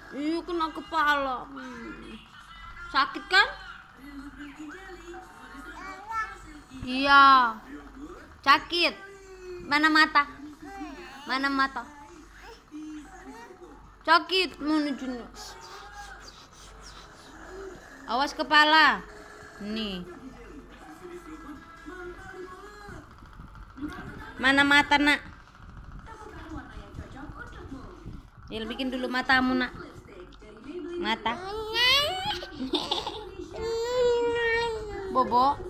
Iya, kena kepala. Sakit kan? Iya. Sakit. Mana mata? Mana mata? Sakit menuju. Awas kepala. Nih. Mana mata, Nak? Ya, bikin dulu matamu, Nak. Mata. Bobo.